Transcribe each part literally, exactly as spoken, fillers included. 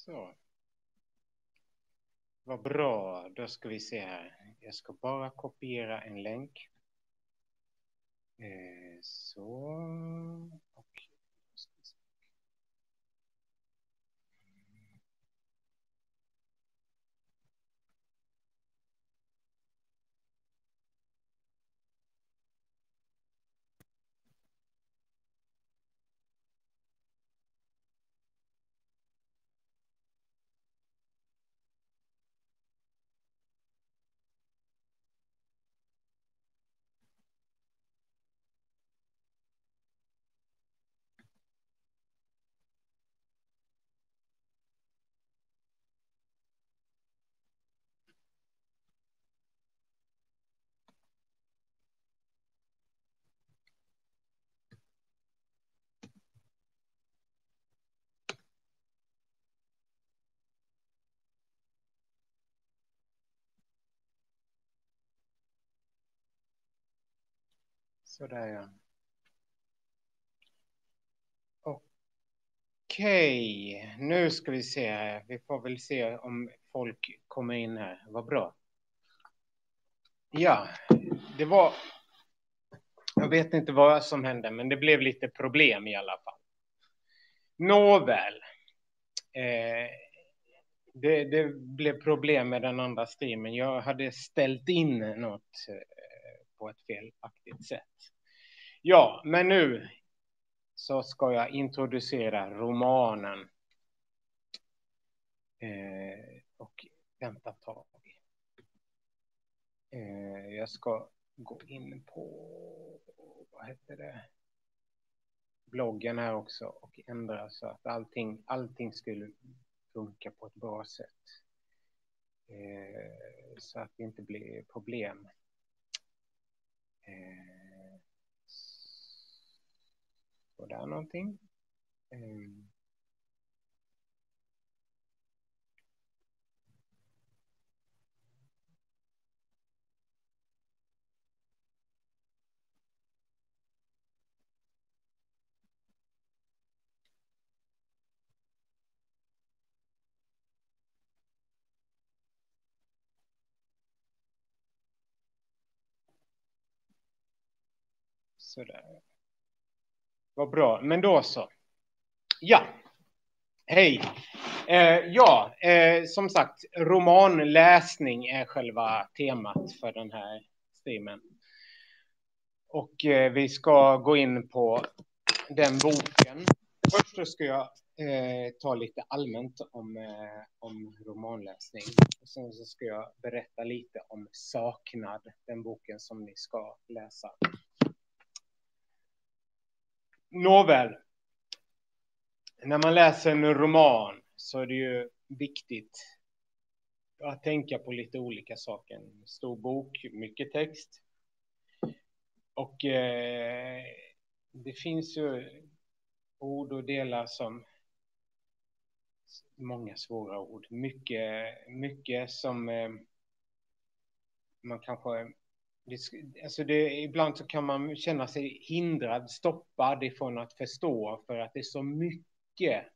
Så. Vad bra. Då ska vi se här. Jag ska bara kopiera en länk. Eh, så. Och. Sådär ja. Okej, nu ska vi se här. Vi får väl se om folk kommer in här. Vad bra. Ja, det var... Jag vet inte vad som hände, men det blev lite problem i alla fall. Nåväl. Eh, det, det blev problem med den andra streamen. Jag hade ställt in något eh, på ett felaktigt sätt. Ja, men nu så ska jag introducera romanen. Eh, och vänta ett tag. Eh, jag ska gå in på, vad heter det, bloggen här också och ändra så att allting, allting skulle funka på ett bra sätt. Eh, så att det inte blir problem. Eh, så där någonting. Eh, Sådär. Vad bra. Men då så. Ja. Hej. Eh, ja, eh, som sagt, romanläsning är själva temat för den här streamen. Och eh, vi ska gå in på den boken. Först så ska jag eh, ta lite allmänt om, eh, om romanläsning. Och sen så ska jag berätta lite om Saknad, den boken som ni ska läsa. Nåväl. När man läser en roman så är det ju viktigt att tänka på lite olika saker. En stor bok, mycket text. Och eh, det finns ju ord och delar som många svåra ord. Mycket, mycket som eh, man kanske... Det, alltså det, ibland så kan man känna sig hindrad, stoppad ifrån att förstå för att det är så mycket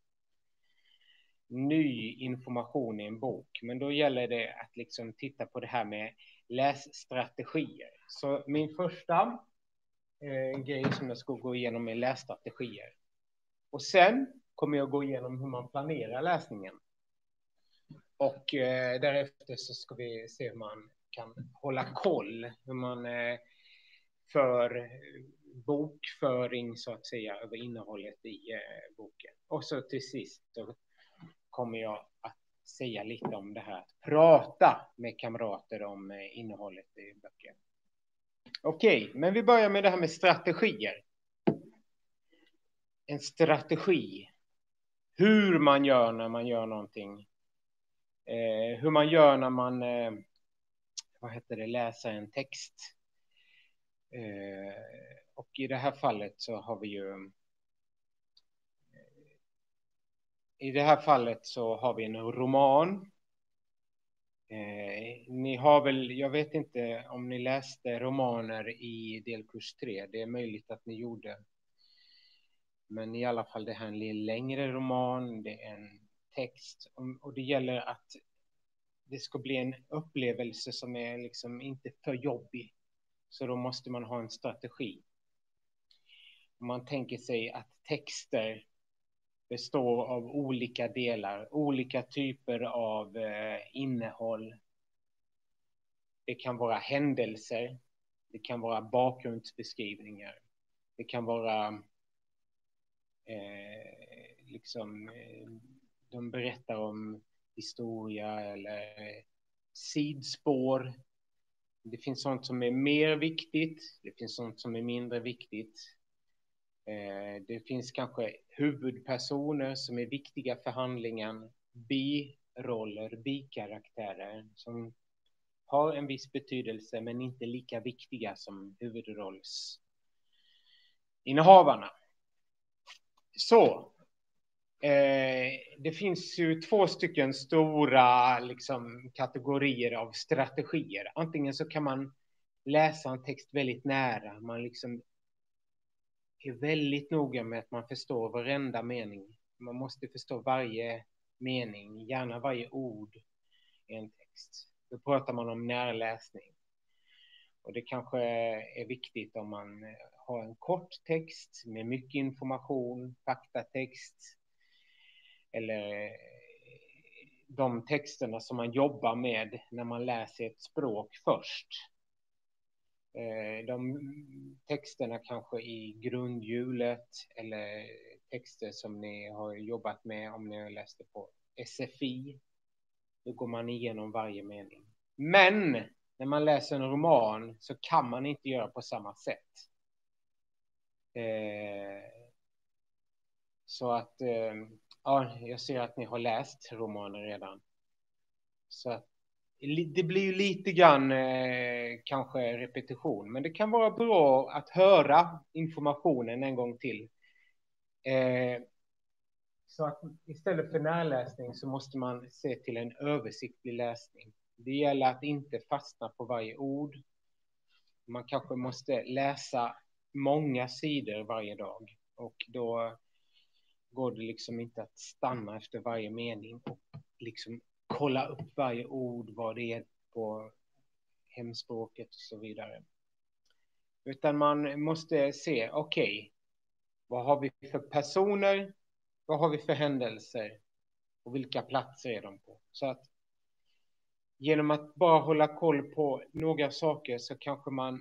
ny information i en bok. Men då gäller det att liksom titta på det här med lässtrategier. Så min första eh, grej som jag ska gå igenom är lässtrategier. Och sen kommer jag gå igenom hur man planerar läsningen. Och eh, därefter så ska vi se hur man kan hålla koll. Hur man eh, för bokföring så att säga över innehållet i eh, boken. Och så till sist så kommer jag att säga lite om det här. Att prata med kamrater om eh, innehållet i böcker. Okej, okay, men vi börjar med det här med strategier. En strategi. Hur man gör när man gör någonting. Eh, hur man gör när man eh, vad heter det, läser en text. Eh, och i det här fallet så har vi ju i det här fallet så har vi en roman. Eh, ni har väl, jag vet inte om ni läste romaner i delkurs tre. Det är möjligt att ni gjorde. Men i alla fall det här är en lite längre roman. Det är en text. Och det gäller att det ska bli en upplevelse som är liksom inte för jobbig. Så då måste man ha en strategi. Om man tänker sig att texter består av olika delar, olika typer av eh, innehåll. Det kan vara händelser, det kan vara bakgrundsbeskrivningar, det kan vara eh, liksom eh, de berättar om historia eller sidspår. Det finns sånt som är mer viktigt, det finns sånt som är mindre viktigt. Eh, det finns kanske huvudpersoner som är viktiga för handlingen, biroller, bikaraktärer som har en viss betydelse men inte lika viktiga som huvudrollsinnehavarna. Så, eh, det finns ju två stycken stora liksom, kategorier av strategier. Antingen så kan man läsa en text väldigt nära, man liksom är väldigt noga med att man förstår varenda mening. Man måste förstå varje mening, gärna varje ord i en text. Då pratar man om närläsning. Och det kanske är viktigt om man har en kort text med mycket information, faktatext. Eller de texterna som man jobbar med när man läser ett språk först. De texterna kanske i grundhjulet eller texter som ni har jobbat med om ni har läst det på S F I. Då går man igenom varje mening. Men när man läser en roman så kan man inte göra på samma sätt. Så att, ja, jag ser att ni har läst romanen redan. Så att det blir ju lite grann eh, kanske repetition. Men det kan vara bra att höra informationen en gång till. Eh, så att istället för närläsning så måste man se till en översiktlig läsning. Det gäller att inte fastna på varje ord. Man kanske måste läsa många sidor varje dag. Och då går det liksom inte att stanna efter varje mening och liksom kolla upp varje ord, vad det är på hemspråket och så vidare. Utan man måste se, okej, okay, vad har vi för personer, vad har vi för händelser och vilka platser är de på. Så att genom att bara hålla koll på några saker så kanske man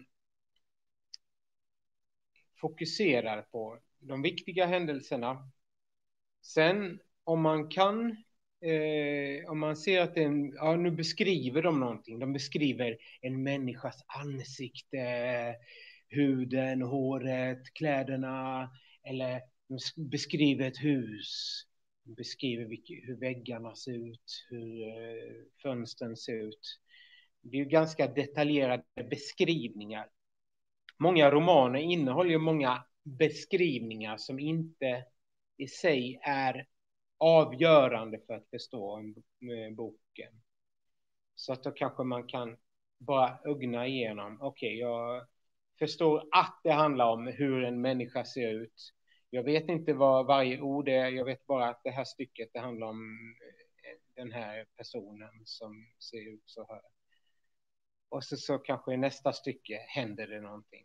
fokuserar på de viktiga händelserna. Sen om man kan Eh, om man ser att en, ja, nu beskriver de någonting. De beskriver en människas ansikte, huden, håret, kläderna. Eller de beskriver ett hus. De beskriver vilka, hur väggarna ser ut, hur eh, fönstren ser ut. Det är ju ganska detaljerade beskrivningar. Många romaner innehåller ju många beskrivningar som inte i sig är avgörande för att förstå en boken. Så att då kanske man kan bara ögna igenom. Okej, okay, jag förstår att det handlar om hur en människa ser ut. Jag vet inte vad varje ord är. Jag vet bara att det här stycket det handlar om den här personen som ser ut så här. Och så, så kanske i nästa stycke händer det någonting.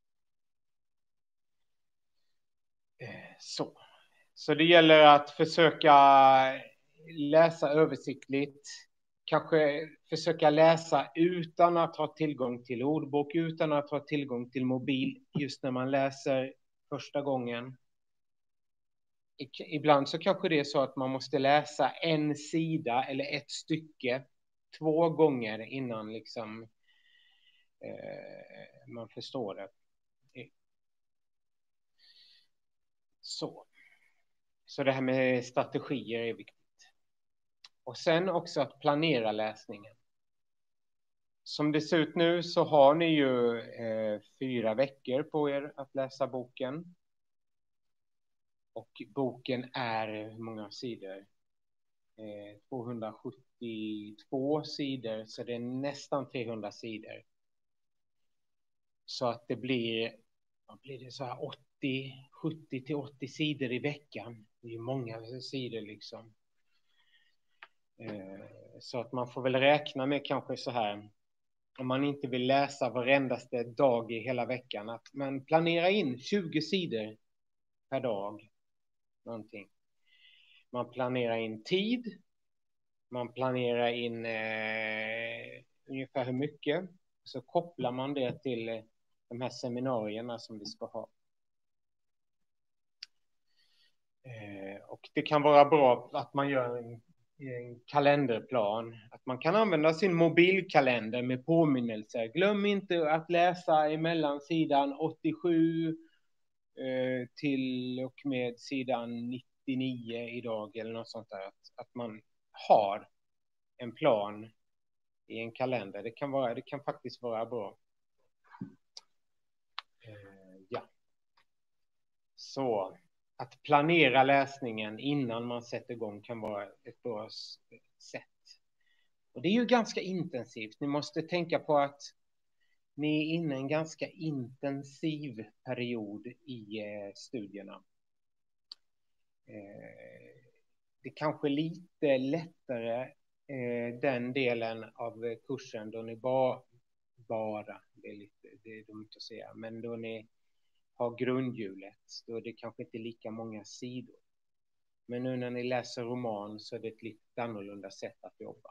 Så. Så det gäller att försöka läsa översiktligt. Kanske försöka läsa utan att ha tillgång till ordbok, utan att ha tillgång till mobil just när man läser första gången. Ibland så kanske det är så att man måste läsa en sida eller ett stycke två gånger innan liksom, eh, man förstår det. Så. Så det här med strategier är viktigt. Och sen också att planera läsningen. Som det ser ut nu så har ni ju eh, fyra veckor på er att läsa boken. Och boken är hur många sidor? Eh, tvåhundrasjuttiotvå sidor, så det är nästan trehundra sidor. Så att det blir, vad blir det så här åttio, sjuttio till åttio sidor i veckan. Det är ju många sidor liksom. Eh, så att man får väl räkna med kanske så här, om man inte vill läsa varendaste dag i hela veckan, att man planerar in tjugo sidor per dag. Någonting. Man planerar in tid. Man planerar in eh, ungefär hur mycket. Så kopplar man det till eh, de här seminarierna som vi ska ha. Eh, och det kan vara bra att man gör en, en kalenderplan. Att man kan använda sin mobilkalender med påminnelser. Glöm inte att läsa emellan sidan åttiosju eh, till och med sidan nittionio idag eller något sånt där. Att, att man har en plan i en kalender. Det kan, vara, det kan faktiskt vara bra. Eh, ja. Så att planera läsningen innan man sätter igång kan vara ett bra sätt. Och det är ju ganska intensivt. Ni måste tänka på att ni är inne i en ganska intensiv period i eh, studierna. Eh, det är kanske lite lättare eh, den delen av kursen då ni bara, bara det är, lite, det är dumt att säga, men då ni har grundhjulet, då är det kanske inte lika många sidor. Men nu när ni läser roman så är det ett lite annorlunda sätt att jobba.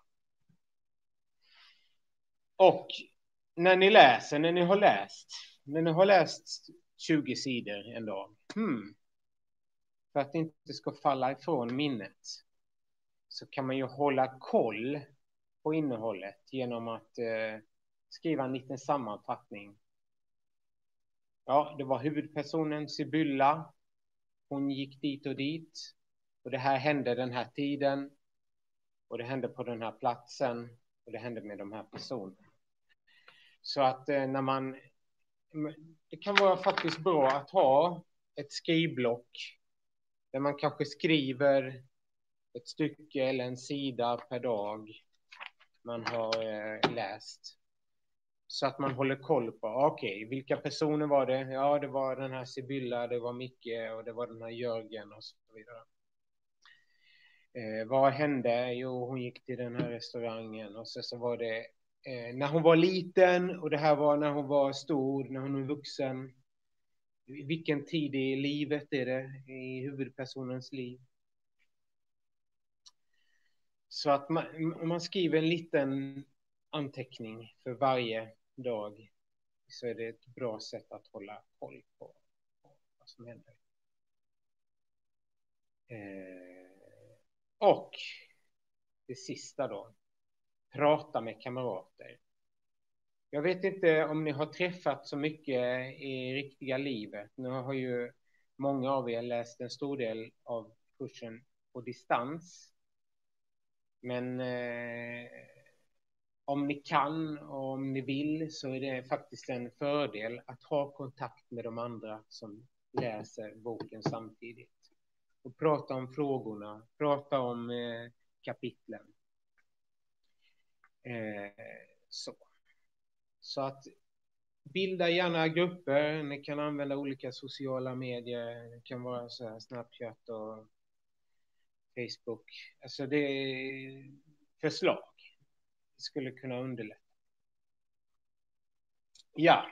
Och när ni läser, när ni har läst, när ni har läst tjugo sidor en dag, hmm, för att det inte ska falla ifrån minnet, så kan man ju hålla koll på innehållet genom att eh, skriva en liten sammanfattning. Ja, det var huvudpersonen Sibylla. Hon gick dit och dit. Och det här hände den här tiden. Och det hände på den här platsen. Och det hände med de här personerna. Så att eh, när man... Det kan vara faktiskt bra att ha ett skrivblock. Där man kanske skriver ett stycke eller en sida per dag man har eh, läst. Så att man håller koll på, okej, okay, vilka personer var det? Ja, det var den här Sibylla, det var Micke och det var den här Jörgen och så vidare. Eh, vad hände? Jo, hon gick till den här restaurangen och så, så var det eh, när hon var liten och det här var när hon var stor, när hon var vuxen. Vilken tid i livet är det i huvudpersonens liv? Så att man, om man skriver en liten anteckning för varje dag så är det ett bra sätt att hålla koll på, på vad som händer. Eh, och det sista då. Prata med kamrater. Jag vet inte om ni har träffat så mycket i riktiga livet. Nu har ju många av er läst en stor del av kursen på distans. Men eh, om ni kan och om ni vill så är det faktiskt en fördel att ha kontakt med de andra som läser boken samtidigt. Och prata om frågorna, prata om eh, kapitlen. Eh, så. så att bilda gärna grupper, ni kan använda olika sociala medier, det kan vara så här Snapchat och Facebook. Alltså det är förslag. Det skulle kunna underlätta. Ja.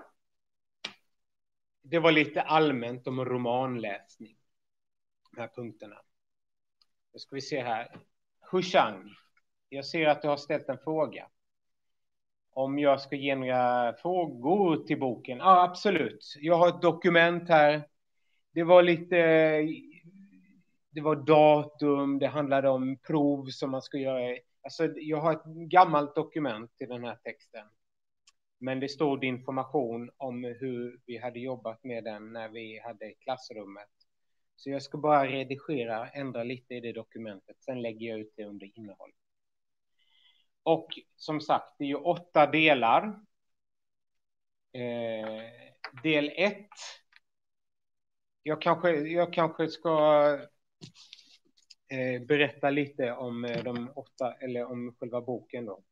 Det var lite allmänt om romanläsning. De här punkterna. Då ska vi se här. Hushang. Jag ser att du har ställt en fråga. Om jag ska ge några frågor till boken. Ja, absolut. Jag har ett dokument här. Det var lite... Det var datum. Det handlade om prov som man ska göra. Alltså, jag har ett gammalt dokument till den här texten. Men det stod information om hur vi hade jobbat med den när vi hade klassrummet. Så jag ska bara redigera, ändra lite i det dokumentet. Sen lägger jag ut det under innehåll. Och som sagt, det är ju åtta delar. Eh, del ett. Jag kanske, jag kanske ska eh, berätta lite om de åtta, eller om själva boken då.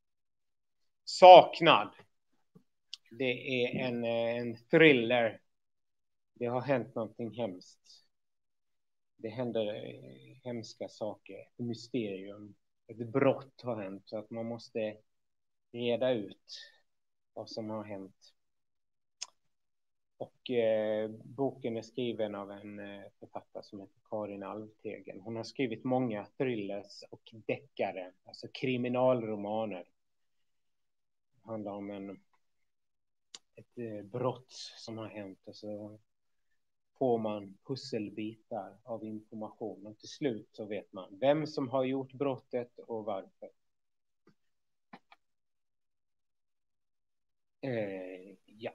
Saknad. Det är en, en thriller. Det har hänt någonting hemskt. Det händer hemska saker. Mysterium. ett brott har hänt, så att man måste reda ut vad som har hänt. Och eh, boken är skriven av en eh, författare som heter Karin Alvtegen. Hon har skrivit många thrillers och deckare, alltså kriminalromaner. Det handlar om en, ett eh, brott som har hänt, och så får man pusselbitar av information. Och till slut så vet man vem som har gjort brottet och varför. Eh, ja.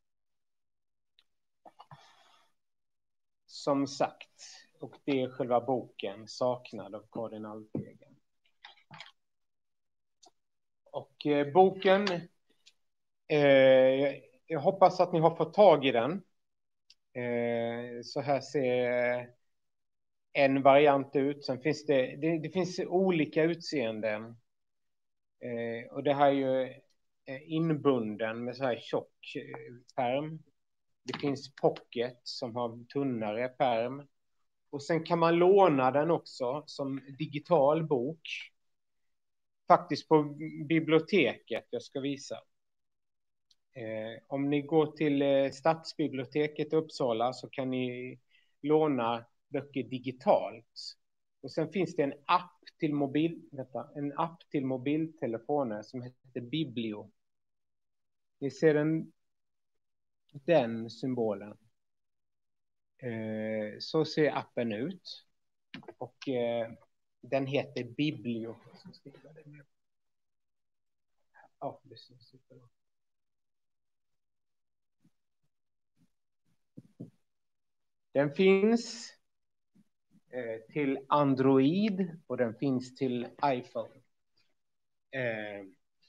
Som sagt, och det är själva boken Saknad av Karin Alvtegen. Och eh, boken, eh, jag hoppas att ni har fått tag i den. Eh, så här ser en variant ut. Sen finns det, det, det finns olika utseenden. Eh, och det här är ju inbunden med så här tjock pärm. Det finns pocket som har tunnare pärm. Och sen kan man låna den också som digital bok. Faktiskt på biblioteket, jag ska visa. Eh, om ni går till eh, Stadsbiblioteket i Uppsala så kan ni låna böcker digitalt. Och sen finns det en app till mobil, vänta, en app till mobiltelefoner som heter Biblio. Ni ser den, den symbolen. Eh, så ser appen ut. Och eh, den heter Biblio. Ja, det syns inte. Den finns eh, till Android och den finns till iPhone. Eh,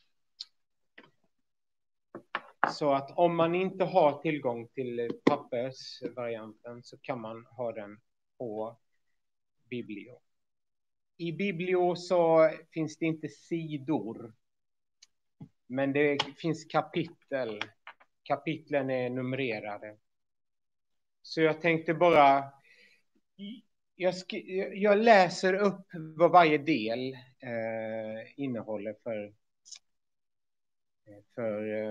så att om man inte har tillgång till pappersvarianten så kan man ha den på Biblio. I Biblio så finns det inte sidor, men det finns kapitel. Kapitlen är numrerade. Så jag tänkte bara, jag, sk- jag läser upp vad varje del eh, innehåller för, för eh,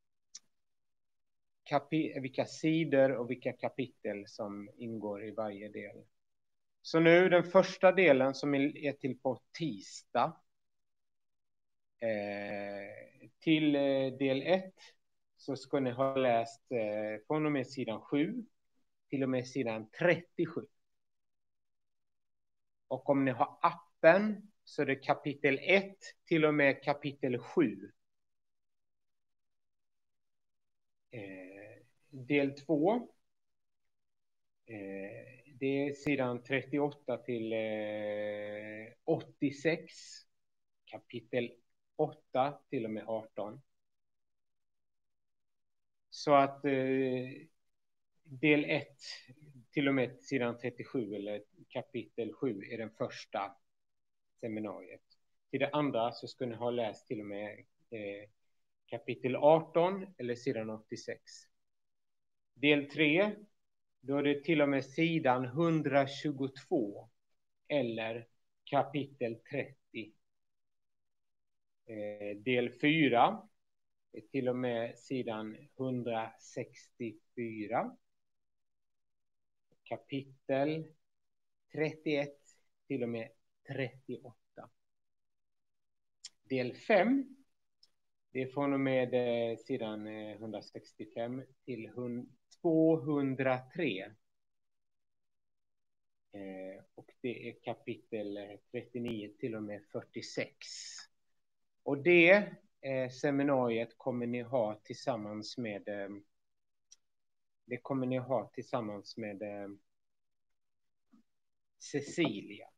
kapi- vilka sidor och vilka kapitel som ingår i varje del. Så nu den första delen som är till på tisdag. Eh, till eh, del ett så ska ni ha läst eh, från och med sidan sju till och med sidan trettiosju. Och om ni har appen så är det kapitel ett till och med kapitel sju. Eh, del två. Eh, det är sidan trettioåtta till eh, åttiosex. Kapitel åtta till och med arton. Så att eh, del ett till och med sidan trettiosju eller kapitel sju är den första seminariet. Till det andra så ska ni ha läst till och med eh, kapitel arton eller sidan åttiosex. Del tre, då är det till och med sidan etthundratjugotvå eller kapitel trettio. Eh, del fyra är till och med sidan etthundrasextiofyra. Kapitel trettioett till och med trettioåtta. Del fem, det är från och med eh, sidan eh, etthundrasextiofem till tvåhundratre. Eh, och det är kapitel trettionio till och med fyrtiosex. Och det eh, seminariet kommer ni ha tillsammans med eh, det kommer ni ha tillsammans med eh, Cecilia.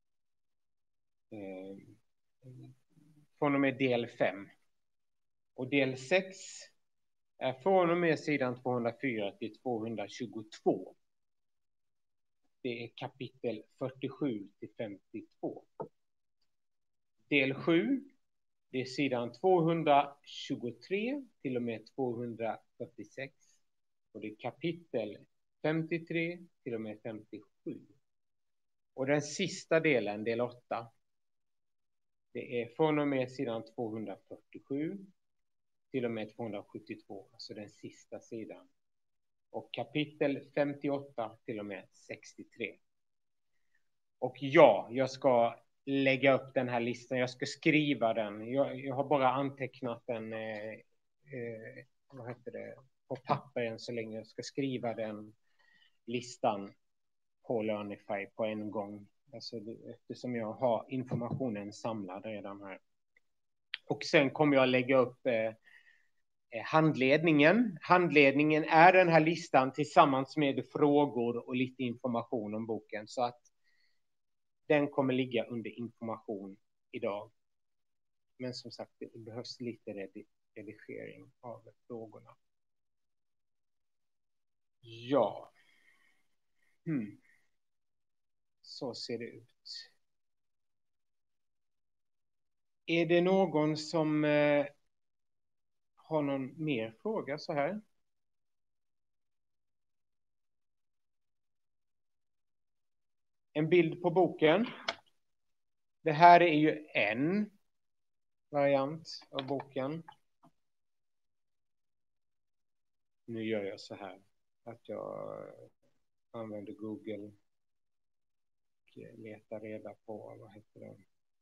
Eh, från och med del fem. Och del sex är från och med sidan tvåhundrafyra till tvåhundratjugotvå. Det är kapitel fyrtiosju till femtiotvå. Del sju, det är sidan tvåhundratjugotre till och med tvåhundrafyrtiosex. Och det är kapitel femtiotre till och med femtiosju. Och den sista delen, del åtta, Det är från och med sidan tvåhundrafyrtiosju till och med tvåhundrasjuttiotvå, alltså den sista sidan. Och kapitel femtioåtta till och med sextiotre. Och ja, jag ska lägga upp den här listan. Jag ska skriva den. Jag, jag har bara antecknat den eh, eh, vad heter det, på papper än så länge. Jag ska skriva den listan på Learnify på en gång. Alltså, eftersom jag har informationen samlad redan här. Och sen kommer jag lägga upp eh, handledningen. Handledningen är den här listan tillsammans med frågor och lite information om boken. Så att den kommer ligga under information idag. Men som sagt, det behövs lite redigering av frågorna. Ja. Hmm. Så ser det ut. Är det någon som eh, har någon mer fråga så här? En bild på boken. Det här är ju en variant av boken. Nu gör jag så här att jag använder Google och letar reda på, vad heter det?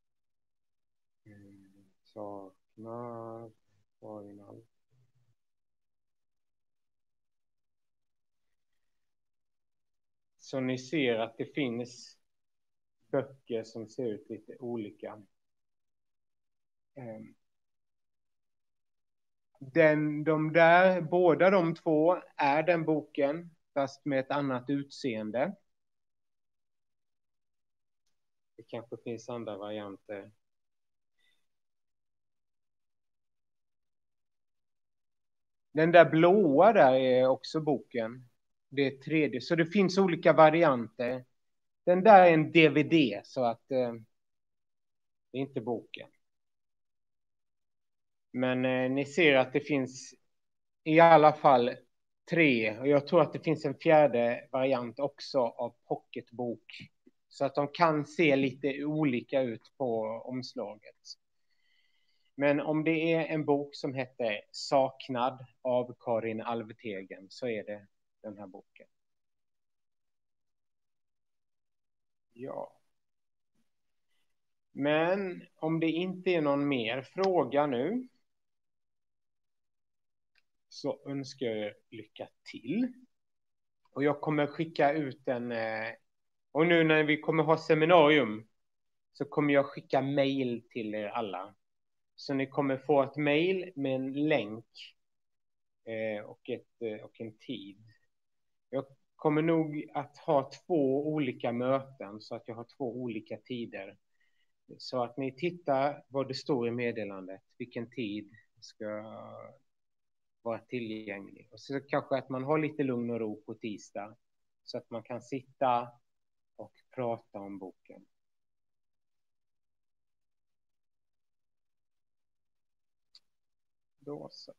Mm, saknar original. Så ni ser att det finns böcker som ser ut lite olika. Den, de där, båda de två är den boken, fast med ett annat utseende. Det kanske finns andra varianter. Den där blåa där är också boken. Det är tredje, så det finns olika varianter. Den där är en D V D, så att eh, det är inte boken. Men eh, ni ser att det finns i alla fall tre. Och jag tror att det finns en fjärde variant också av pocketbok. Så att de kan se lite olika ut på omslaget. Men om det är en bok som heter Saknad av Karin Alvtegen så är det den här boken. Ja. Men om det inte är någon mer fråga nu så önskar jag er lycka till. Och jag kommer skicka ut en... Och nu när vi kommer ha seminarium så kommer jag skicka mejl till er alla. Så ni kommer få ett mejl med en länk och, ett, och en tid. Jag kommer nog att ha två olika möten så att jag har två olika tider. Så att ni tittar vad det står i meddelandet, vilken tid ska vara tillgänglig. Och så kanske att man har lite lugn och ro på tisdag så att man kan sitta och prata om boken. Då så.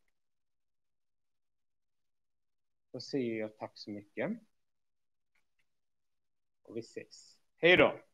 Då säger jag tack så mycket. Och vi ses. Hej då!